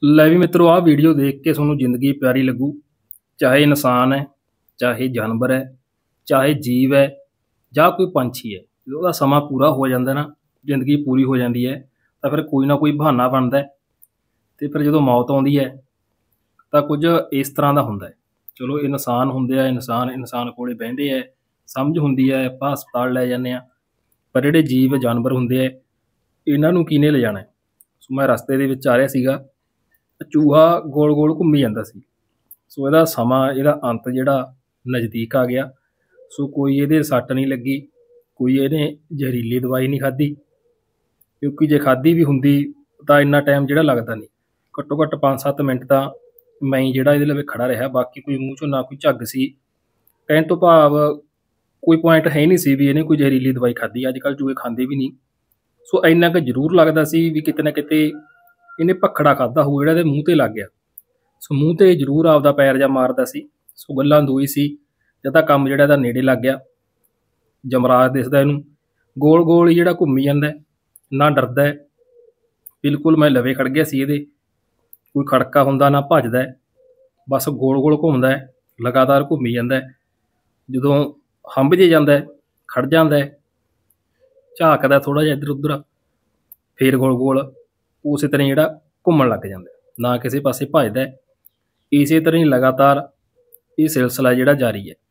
ਲੈ ਵੀ ਮਿੱਤਰੋ, ਆਹ ਵੀਡੀਓ ਦੇਖ ਕੇ ਤੁਹਾਨੂੰ ਜ਼ਿੰਦਗੀ ਪਿਆਰੀ ਲੱਗੂ। ਚਾਹੇ ਇਨਸਾਨ ਹੈ, ਚਾਹੇ ਜਾਨਵਰ ਹੈ, ਚਾਹੇ ਜੀਵ ਹੈ ਜਾਂ ਕੋਈ ਪੰਛੀ ਹੈ। ਜਦੋਂ ਉਹਦਾ ਸਮਾਂ ਪੂਰਾ ਹੋ ਜਾਂਦਾ ਨਾ, ਜ਼ਿੰਦਗੀ ਪੂਰੀ ਹੋ ਜਾਂਦੀ ਹੈ, ਤਾਂ ਫਿਰ ਕੋਈ ਨਾ ਕੋਈ ਬਹਾਨਾ ਬਣਦਾ ਹੈ। ਅਤੇ ਫਿਰ ਜਦੋਂ ਮੌਤ ਆਉਂਦੀ ਹੈ ਤਾਂ ਕੁਝ ਇਸ ਤਰ੍ਹਾਂ ਦਾ ਹੁੰਦਾ ਹੈ। ਚਲੋ ਇਨਸਾਨ ਹੁੰਦੇ ਆ, ਇਨਸਾਨ ਕੋਲੇ ਬਹਿੰਦੇ ਹੈ, ਸਮਝ ਹੁੰਦੀ ਹੈ, ਆਪਾਂ ਹਸਪਤਾਲ ਲੈ ਜਾਂਦੇ ਹਾਂ। ਪਰ ਜਿਹੜੇ ਜੀਵ ਜਾਨਵਰ ਹੁੰਦੇ ਆ, ਇਹਨਾਂ ਨੂੰ ਕਿਹਨੇ ਲਿਜਾਣਾ ਹੈ? ਸੋ ਮੈਂ ਰਸਤੇ ਦੇ ਵਿੱਚ ਆ ਰਿਹਾ ਸੀਗਾ, ਚੂਹਾ ਗੋਲ ਗੋਲ ਘੁੰਮੀ ਜਾਂਦਾ ਸੀ। ਸੋ ਇਹਦਾ ਸਮਾਂ, ਇਹਦਾ ਅੰਤ ਜਿਹੜਾ ਨਜ਼ਦੀਕ ਆ ਗਿਆ। ਸੋ ਕੋਈ ਇਹਦੇ ਸੱਟ ਨਹੀਂ ਲੱਗੀ, ਕੋਈ ਇਹਨੇ ਜ਼ਹਿਰੀਲੀ ਦਵਾਈ ਨਹੀਂ ਖਾਧੀ, ਕਿਉਂਕਿ ਜੇ ਖਾਧੀ ਵੀ ਹੁੰਦੀ ਤਾਂ ਇੰਨਾ ਟਾਈਮ ਜਿਹੜਾ ਲੱਗਦਾ ਨਹੀਂ। ਘੱਟੋ ਘੱਟ 5-7 ਮਿੰਟ ਤਾਂ ਮੈਂ ਹੀ ਜਿਹੜਾ ਇਹਦੇ ਲਵੇ ਖੜਾ ਰਿਹਾ। ਬਾਕੀ ਕੋਈ ਮੂੰਹ 'ਚੋਂ ਨਾ ਕੋਈ ਝੱਗ ਸੀ, ਕਹਿਣ ਤੋਂ ਭਾਵ ਕੋਈ ਪੁਆਇੰਟ ਹੈ ਹੀ ਨਹੀਂ ਸੀ ਵੀ ਇਹਨੇ ਕੋਈ ਜ਼ਹਿਰੀਲੀ ਦਵਾਈ ਖਾਧੀ। ਅੱਜ ਕੱਲ੍ਹ ਚੂਹੇ ਖਾਂਦੇ ਵੀ ਨਹੀਂ। ਸੋ ਇੰਨਾ ਕੁ ਜ਼ਰੂਰ ਲੱਗਦਾ ਸੀ ਵੀ ਕਿਤੇ ਨਾ ਕਿਤੇ ਇਹਨੇ ਭਖੜਾ ਖਾਧਾ ਹੋਊ ਜਿਹੜਾ ਇਹਦੇ ਮੂੰਹ 'ਤੇ ਲੱਗ ਗਿਆ। ਸੋ ਮੂੰਹ 'ਤੇ ਜ਼ਰੂਰ ਆਪਦਾ ਪੈਰ ਜਿਹਾ ਮਾਰਦਾ ਸੀ। ਸੋ ਗੱਲਾਂ ਦੋ ਹੀ ਸੀ, ਜਾਂ ਤਾਂ ਕੰਮ ਜਿਹੜਾ ਇਹਦਾ ਨੇੜੇ ਲੱਗ ਗਿਆ। ਜਮਰਾਜ ਦਿਸਦਾ ਇਹਨੂੰ, ਗੋਲ ਗੋਲ ਹੀ ਜਿਹੜਾ ਘੁੰਮੀ ਜਾਂਦਾ, ਨਾ ਡਰਦਾ। ਬਿਲਕੁਲ ਮੈਂ ਲਵੇ ਖੜ ਗਿਆ ਸੀ ਇਹਦੇ, ਕੋਈ ਖੜਕਾ ਹੁੰਦਾ ਨਾ ਭੱਜਦਾ, ਬਸ ਗੋਲ ਗੋਲ ਘੁੰਮਦਾ, ਲਗਾਤਾਰ ਘੁੰਮੀ ਜਾਂਦਾ। ਜਦੋਂ ਹੰਭ ਜੇ ਜਾਂਦਾ ਖੜ ਜਾਂਦਾ, ਝਾਕਦਾ ਥੋੜ੍ਹਾ ਜਿਹਾ ਇੱਧਰ ਉੱਧਰ, ਫੇਰ ਗੋਲ ਗੋਲ ਉਸੇ ਤਰ੍ਹਾਂ ਜਿਹੜਾ ਘੁੰਮਣ ਲੱਗ ਜਾਂਦਾ, ਨਾ ਕਿਸੇ ਪਾਸੇ ਭੱਜਦਾ। ਇਸੇ ਤਰ੍ਹਾਂ ਹੀ ਲਗਾਤਾਰ ਇਹ ਸਿਲਸਿਲਾ ਜਿਹੜਾ ਜਾਰੀ ਹੈ।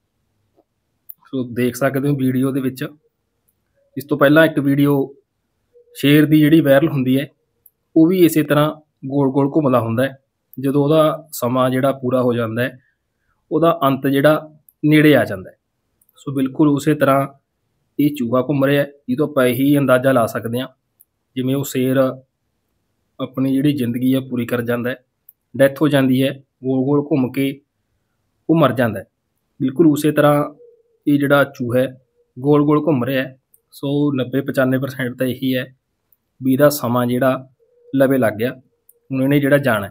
ਸੋ ਦੇਖ ਸਕਦੇ ਹੋ ਵੀਡੀਓ ਦੇ ਵਿੱਚ। ਇਸ ਤੋਂ ਪਹਿਲਾਂ ਇੱਕ ਵੀਡੀਓ ਸ਼ੇਰ ਦੀ ਜਿਹੜੀ ਵਾਇਰਲ ਹੁੰਦੀ ਹੈ, ਉਹ ਵੀ ਇਸੇ ਤਰ੍ਹਾਂ ਗੋਲ ਗੋਲ ਘੁੰਮਦਾ ਹੁੰਦਾ। ਜਦੋਂ ਉਹਦਾ ਸਮਾਂ ਜਿਹੜਾ ਪੂਰਾ ਹੋ ਜਾਂਦਾ, ਉਹਦਾ ਅੰਤ ਜਿਹੜਾ ਨੇੜੇ ਆ ਜਾਂਦਾ। ਸੋ ਬਿਲਕੁਲ ਉਸੇ ਤਰ੍ਹਾਂ ਇਹ ਚੂਹਾ ਘੁੰਮ ਰਿਹਾ, ਜਿਹਤੋਂ ਆਪਾਂ ਇਹੀ ਅੰਦਾਜ਼ਾ ਲਾ ਸਕਦੇ ਹਾਂ ਜਿਵੇਂ ਉਹ ਸ਼ੇਰ ਆਪਣੀ ਜਿਹੜੀ ਜ਼ਿੰਦਗੀ ਹੈ ਪੂਰੀ ਕਰ ਜਾਂਦਾ, ਡੈਥ ਹੋ ਜਾਂਦੀ ਹੈ, ਗੋਲ ਗੋਲ ਘੁੰਮ ਕੇ ਉਹ ਮਰ ਜਾਂਦਾ। ਬਿਲਕੁਲ ਉਸੇ ਤਰ੍ਹਾਂ ਇਹ ਜਿਹੜਾ ਚੂਹਾ ਹੈ ਗੋਲ ਗੋਲ ਘੁੰਮ ਰਿਹਾ। ਸੋ 90-95% ਤਾਂ ਇਹੀ ਹੈ ਵੀ ਇਹਦਾ ਸਮਾਂ ਜਿਹੜਾ ਲਵੇ ਲੱਗ ਗਿਆ, ਹੁਣ ਇਹਨੇ ਜਿਹੜਾ ਜਾਣਾ।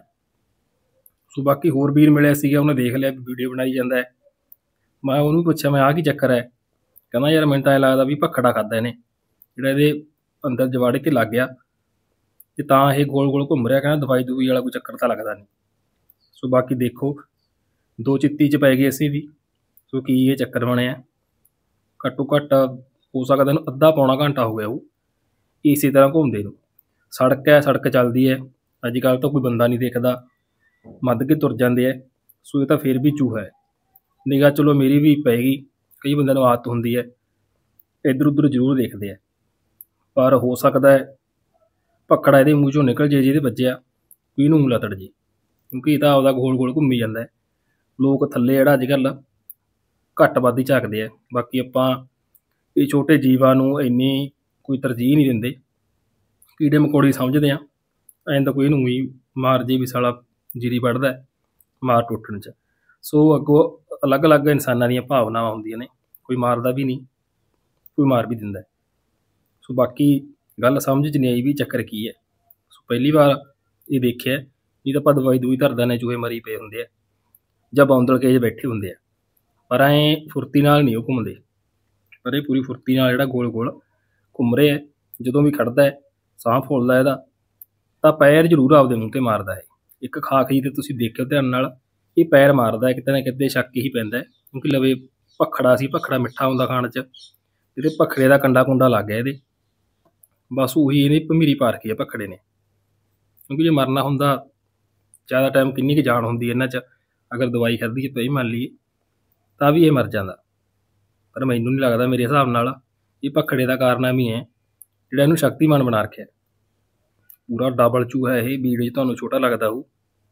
ਸੋ ਬਾਕੀ ਹੋਰ ਵੀਰ ਮਿਲਿਆ ਸੀਗਾ, ਉਹਨੇ ਦੇਖ ਲਿਆ ਵੀਡੀਓ ਬਣਾਈ ਜਾਂਦਾ। ਮੈਂ ਉਹਨੂੰ ਪੁੱਛਿਆ, ਮੈਂ ਆਹ ਕੀ ਚੱਕਰ ਹੈ? ਕਹਿੰਦਾ ਯਾਰ ਮੈਨੂੰ ਤਾਂ ਐਂ ਲੱਗਦਾ ਵੀ ਭਖੜਾ ਖਾਧਾ ਇਹਨੇ, ਜਿਹੜਾ ਇਹਦੇ ਅੰਦਰ ਜਵਾੜੇ 'ਤੇ ਲੱਗ ਗਿਆ, ਅਤੇ ਤਾਂ ਇਹ ਗੋਲ ਗੋਲ ਘੁੰਮ ਰਿਹਾ। ਕਹਿੰਦਾ ਦਵਾਈ ਦੂਈ ਵਾਲਾ ਕੋਈ ਚੱਕਰ ਤਾਂ ਲੱਗਦਾ ਨਹੀਂ। ਸੋ ਬਾਕੀ ਦੇਖੋ, ਦੋ ਚਿੱਤੀ 'ਚ ਪੈ ਗਏ ਅਸੀਂ ਵੀ। ਸੋ ਕੀ ਇਹ ਚੱਕਰ ਬਣਿਆ? ਘੱਟੋ ਘੱਟ ਹੋ ਸਕਦਾ ਇਹਨੂੰ ਅੱਧਾ ਪੌਣਾ ਘੰਟਾ ਹੋ ਗਿਆ ਉਹ ਇਸੇ ਤਰ੍ਹਾਂ ਘੁੰਮਦੇ ਨੂੰ। ਸੜਕ ਹੈ, ਸੜਕ ਚੱਲਦੀ ਹੈ, ਅੱਜ ਕੱਲ੍ਹ ਤਾਂ ਕੋਈ ਬੰਦਾ ਨਹੀਂ ਦੇਖਦਾ, ਮੱਧ ਕੇ ਤੁਰ ਜਾਂਦੇ ਹੈ। ਸੋ ਇਹ ਤਾਂ ਫਿਰ ਵੀ ਚੂਹਾ ਹੈ। ਨਿਗਾਹ ਚਲੋ ਮੇਰੀ ਵੀ ਪਏਗੀ, ਕਈ ਬੰਦਿਆਂ ਨੂੰ ਆਦਤ ਹੁੰਦੀ ਹੈ, ਇੱਧਰ ਉੱਧਰ ਜ਼ਰੂਰ ਦੇਖਦੇ ਆ, ਪਰ ਹੋ ਸਕਦਾ ਭਖੜਾ ਇਹਦੇ ਮੂੰਹ 'ਚੋਂ ਨਿਕਲ ਜੇ ਜਿਹਦੇ ਵੱਜਿਆ, ਕੋਈ ਇਹਨੂੰ ਲਤੜ ਜੇ, ਕਿਉਂਕਿ ਇਹ ਤਾਂ ਆਪਦਾ ਗੋਲ ਗੋਲ ਘੁੰਮੀ ਜਾਂਦਾ। ਲੋਕ ਥੱਲੇ ਜਿਹੜਾ ਅੱਜ ਕੱਲ੍ਹ ਘੱਟ ਵੱਧ ਹੀ ਝਾਕਦੇ ਆ। ਬਾਕੀ ਆਪਾਂ ਇਹ ਛੋਟੇ ਜੀਵਾਂ ਨੂੰ ਇੰਨੀ ਕੋਈ ਤਰਜੀਹ ਨਹੀਂ ਦਿੰਦੇ, ਕੀੜੇ ਮਕੌੜੇ ਸਮਝਦੇ ਹਾਂ। ਐਂ ਤਾਂ ਕੋਈ ਇਹਨੂੰ ਵੀ ਮਾਰ ਜੇ ਵੀ ਸਾਲਾ ਜੀਰੀ ਵੱਢਦਾ, ਮਾਰ ਟੁੱਟਣ 'ਚ। ਸੋ ਅੱਗੋਂ ਅਲੱਗ ਅਲੱਗ ਇਨਸਾਨਾਂ ਦੀਆਂ ਭਾਵਨਾਵਾਂ ਹੁੰਦੀਆਂ ਨੇ, ਕੋਈ ਮਾਰਦਾ ਵੀ ਨਹੀਂ, ਕੋਈ ਮਾਰ ਵੀ ਦਿੰਦਾ। ਸੋ ਬਾਕੀ ਗੱਲ ਸਮਝ 'ਚ ਨਹੀਂ ਆਈ ਵੀ ਚੱਕਰ ਕੀ ਹੈ। ਸੋ ਪਹਿਲੀ ਵਾਰ ਇਹ ਦੇਖਿਆ, ਨਹੀਂ ਤਾਂ ਆਪਾਂ ਦਵਾਈ ਦੂਈ ਧਰ ਦਿੰਦੇ, ਚੂਹੇ ਮਰੀ ਪਏ ਹੁੰਦੇ ਆ ਜਾਂ ਬੌਂਦਲ ਕੇ ਬੈਠੇ ਹੁੰਦੇ ਆ, ਪਰ ਐਂ ਫੁਰਤੀ ਨਾਲ ਨਹੀਂ ਉਹ ਘੁੰਮਦੇ। ਪਰ ਇਹ ਪੂਰੀ ਫੁਰਤੀ ਨਾਲ ਜਿਹੜਾ ਗੋਲ ਗੋਲ ਘੁੰਮ ਰਿਹਾ। ਜਦੋਂ ਵੀ ਖੜਦਾ, ਸਾਹ ਫੁੱਲਦਾ ਇਹਦਾ, ਤਾਂ ਪੈਰ ਜ਼ਰੂਰ ਆਪਦੇ ਮੂੰਹ 'ਤੇ ਮਾਰਦਾ ਹੈ। ਇੱਕ ਖਾਕ ਜੀ 'ਤੇ ਤੁਸੀਂ ਦੇਖਿਓ ਧਿਆਨ ਨਾਲ, ਇਹ ਪੈਰ ਮਾਰਦਾ, ਕਿਤੇ ਨਾ ਕਿਤੇ ਸ਼ੱਕ ਹੀ ਪੈਂਦਾ, ਕਿਉਂਕਿ ਲਵੇ ਭਖੜਾ ਸੀ, ਭਖੜਾ ਮਿੱਠਾ ਹੁੰਦਾ ਖਾਣ 'ਚ, ਇਹਦੇ ਭਖੜੇ ਦਾ ਕੰਡਾ ਕੁੰਡਾ ਲੱਗ ਗਿਆ ਇਹਦੇ, ਬਸ ਉਹੀ ਇਹਨੇ ਭਮੀਰੀ ਪਾ ਰੱਖੀ ਹੈ ਭਖੜੇ ਨੇ। ਕਿਉਂਕਿ ਜੇ ਮਰਨਾ ਹੁੰਦਾ, ਜ਼ਿਆਦਾ ਟਾਈਮ ਕਿੰਨੀ ਕੁ ਜਾਨ ਹੁੰਦੀ ਇਹਨਾਂ 'ਚ, ਅਗਰ ਦਵਾਈ ਖਾਧੀ ਤਾਂ ਇਹ ਮੰਨ ਲਈਏ ਤਾਂ ਵੀ ਇਹ ਮਰ ਜਾਂਦਾ। ਪਰ ਮੈਨੂੰ ਨਹੀਂ ਲੱਗਦਾ, ਮੇਰੇ ਹਿਸਾਬ ਨਾਲ ਇਹ ਭਖੜੇ ਦਾ ਕਾਰਨਾਮਾ ਹੀ ਹੈ ਜਿਹੜਾ ਇਹਨੂੰ ਸ਼ਕਤੀਮਾਨ ਬਣਾ ਰੱਖਿਆ। ਪੂਰਾ ਡਬਲ ਚੂਹਾ ਇਹ, ਵੀਡੀਓ 'ਚ ਤੁਹਾਨੂੰ ਛੋਟਾ ਲੱਗਦਾ ਹੋਊ,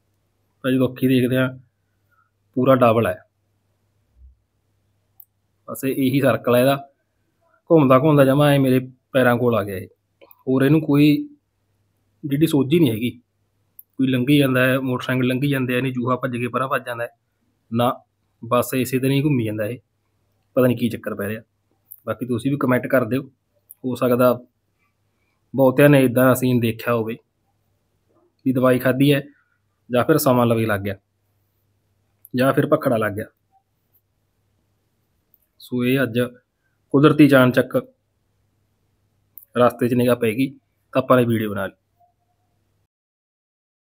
ਪਰ ਜਦੋਂ ਅੱਖੀਂ ਦੇਖਦੇ ਹਾਂ ਪੂਰਾ ਡਬਲ ਹੈ। ਬਸ ਇਹੀ ਸਰਕਲ ਹੈ ਇਹਦਾ, ਘੁੰਮਦਾ ਘੁੰਮਦਾ ਜਮਾ ਇਹ ਮੇਰੇ ਪੈਰਾਂ ਕੋਲ ਆ ਗਿਆ ਇਹ। ਹੋਰ ਇਹਨੂੰ ਕੋਈ ਜਿਹੜੀ ਸੋਝੀ ਨਹੀਂ ਹੈਗੀ, ਕੋਈ ਲੰਘੀ ਜਾਂਦਾ ਹੈ, ਮੋਟਰਸਾਈਕਲ ਲੰਘੀ ਜਾਂਦੇ ਆ, ਨਹੀਂ ਚੂਹਾ ਭੱਜ ਕੇ ਪਰਾਂ ਭੱਜ ਜਾਂਦਾ ਨਾ, ਬਸ ਇਸੇ ਤਰ੍ਹਾਂ ਹੀ ਘੁੰਮੀ ਜਾਂਦਾ ਇਹ। ਪਤਾ ਨਹੀਂ ਕੀ ਚੱਕਰ ਪੈ ਰਿਹਾ। ਬਾਕੀ ਤੁਸੀਂ ਵੀ ਕਮੈਂਟ ਕਰ ਦਿਓ, ਹੋ ਸਕਦਾ ਬਹੁਤਿਆਂ ਨੇ ਇੱਦਾਂ ਦਾ ਸੀਨ ਦੇਖਿਆ ਹੋਵੇ ਵੀ ਦਵਾਈ ਖਾਧੀ ਹੈ, ਜਾਂ ਫਿਰ ਸਮਾਂ ਲਵੇ ਲੱਗ ਗਿਆ, ਜਾਂ ਫਿਰ ਭਖੜਾ ਲੱਗ ਗਿਆ। ਸੋ ਇਹ ਅੱਜ ਕੁਦਰਤੀ ਜਾਨ ਚੱਕ ਰਸਤੇ 'ਚ ਨਿਗਾਹ ਪੈ ਗਈ ਤਾਂ ਆਪਾਂ ਨੇ ਵੀਡੀਓ ਬਣਾ ਲਈ।